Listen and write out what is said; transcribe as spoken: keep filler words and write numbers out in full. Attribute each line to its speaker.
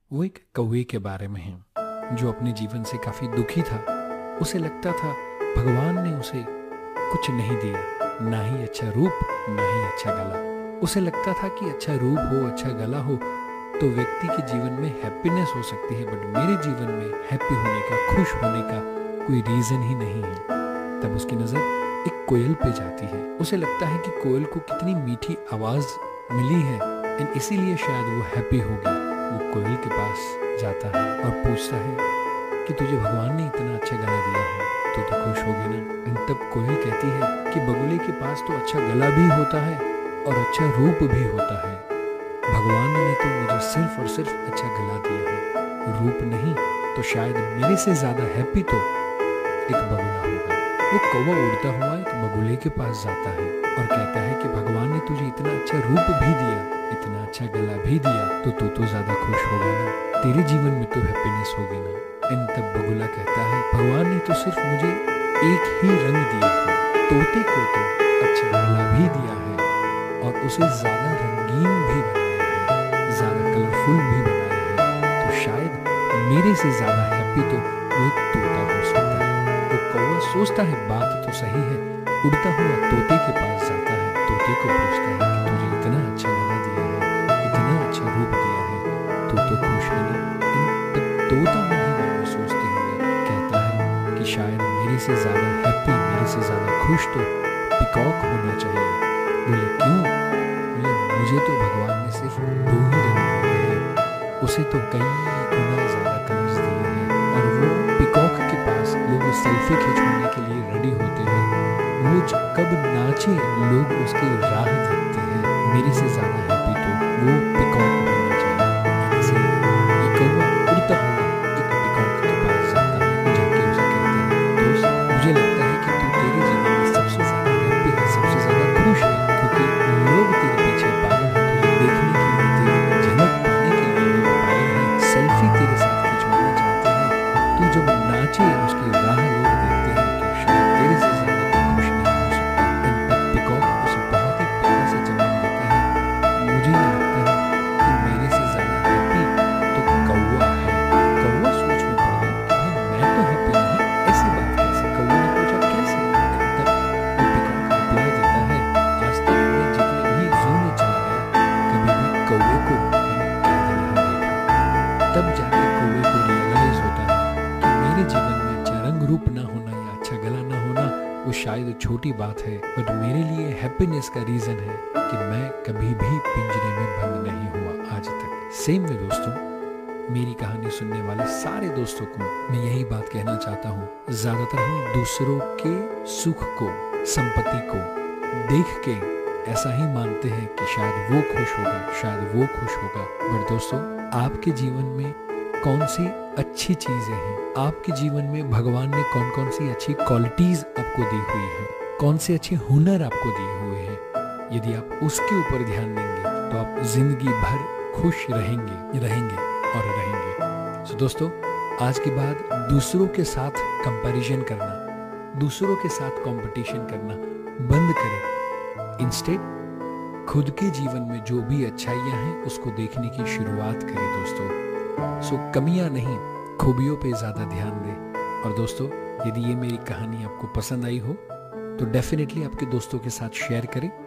Speaker 1: वो एक कौवे के बारे में है जो अपने जीवन से काफी दुखी था। उसे लगता था भगवान ने उसे कुछ नहीं दिया, ना ही अच्छा रूप ना ही अच्छा गला। उसे लगता था कि अच्छा रूप हो, अच्छा गला हो तो व्यक्ति के जीवन में हैप्पीनेस हो सकती है, बट मेरे जीवन में हैप्पी होने का, खुश होने का कोई रीजन ही नहीं है। तब उसकी नजर एक कोयल पे जाती है। उसे लगता है कि कोयल को कितनी मीठी आवाज मिली है एंड इसीलिए शायद वो हैप्पी होगी। वो कोयल के पास जाता है और पूछता है कि तुझे भगवान ने इतना अच्छा गला दिया है तो तो खुश होगी ना। एंड तब कोयल कहती है कि बगुले के पास तो अच्छा गला भी होता है और अच्छा रूप भी होता है, भगवान ने तो मुझे सिर्फ और सिर्फ अच्छा गला दिया है, रूप नहीं। तो शायद मेरे से ज्यादा हैप्पी तो एक बगुला होगा। वो कौवा उड़ता हुआ एक बगुले के पास जाता है और कहता है कि भगवान ने तुझे इतना अच्छा रूप भी दिया, इतना अच्छा गला भी दिया तो तू तो ज्यादा खुश होगा ना, तेरे जीवन में तो हैप्पीनेस होगी ना। एंड तब बगुला कहता है भगवान ने तो सिर्फ मुझे एक ही रंग दिया है, तोते को तो अच्छा गला भी दिया है और उसे ज्यादा रंगीन भी बनाया है, ज्यादा कलरफुल भी बनाया है। तो शायद मेरे से ज्यादा हैप्पी तो वो एक तोता हो सकता है। वो कौवा सोचता है बात तो सही है, उड़ता हुआ तोते के पास जाता है, तोते को पूछता है कि तुझे इतना अच्छा गला दिया है, इतना अच्छा रूप दिया है, तू तो खुश है ना। तब तोता मन ही मन में सोचते हुए कहता है कि शायद मेरे से ज्यादा हैप्पी, मेरे से ज्यादा खुश तो पिकॉक होना चाहिए। बोले क्यों? बोले मुझे तो भगवान ने सिर्फ दो ही रंग दिए हैं, उसे तो कई गुना ज्यादा कलर्स दिए हैं। और वो पिकॉक के पास लोग सेल्फी खिंचवाने के लिए रेडी होते हैं, वो कब नाचे लोग उसकी राह देखते हैं। मेरे से ज्यादा हैप्पी तो वो पिकॉक होना चाहिए। ऐसे ये कौवा उड़ता हुआ एक पिकॉक के पास जाता है, जाके उसे कहता है दोस्त मुझे लगता है कि तू तेरे जीवन में सबसे ज्यादा हैप्पी है, सबसे ज्यादा खुश है, क्योंकि लोग तेरे पीछे पागल हैं, तुझे देखने के लिए, तेरी झलक पाने के लिए लोग पागल हैं, सेल्फी तेरे साथ खिंचवाना चाहते हैं। तू जब नाचे उसकी राह लोग देखते हैं तो शायद तेरे से ज्यादा कोई खुश नहीं हो सकता। एंड तब पिकॉक उसे बहुत ही प्यार से जवाब देता है मुझे ये लगता है कि मेरे से ज्यादा हैप्पी तो कौवा है। कौवा सोच में पड़ गया कि भाई मैं तो हैप्पी नहीं, ऐसी बात कैसे? कौवा ने पूछा कैसे? तब वो पिकॉक रिप्लाई देता है आज तक मैं जितने भी जू में चला गया कभी भी कौवे को मैंने कैद नहीं देखा। तब जाके कौवे को रियलाइज होता है कि मेरे जीवन में अच्छा रंग रूप ना होना या अच्छा गला ना होना वो शायद छोटी बात है, बट मेरे लिए हैप्पीनेस का रीजन है कि मैं कभी भी पिंजरे में बंद नहीं हुआ आज तक। सेम में दोस्तों, मेरी कहानी सुनने वाले सारे दोस्तों को मैं यही बात कहना चाहता हूँ, ज्यादातर हम दूसरों के सुख को, संपत्ति को देख के ऐसा ही मानते हैं कि शायद वो खुश होगा, शायद वो खुश होगा। बट दोस्तों, आपके जीवन में कौन सी अच्छी चीजें हैं, आपके जीवन में भगवान ने कौन कौन सी अच्छी क्वालिटीज आपको दी हुई है, कौन से अच्छे हुनर आपको दिए हुए हैं, यदि आप उसके ऊपर ध्यान देंगे तो आप जिंदगी भर खुश रहेंगे रहेंगे और रहेंगे। सो दोस्तों, आज के बाद दूसरों के साथ कंपैरिजन करना, दूसरों के साथ कंपटीशन करना बंद करें। इंस्टेड खुद के जीवन में जो भी अच्छाइयाँ हैं उसको देखने की शुरुआत करें दोस्तों। सो कमियां नहीं, खूबियों पे ज़्यादा ध्यान दें। और दोस्तों, यदि ये मेरी कहानी आपको पसंद आई हो तो डेफिनेटली आपके दोस्तों के साथ शेयर करें।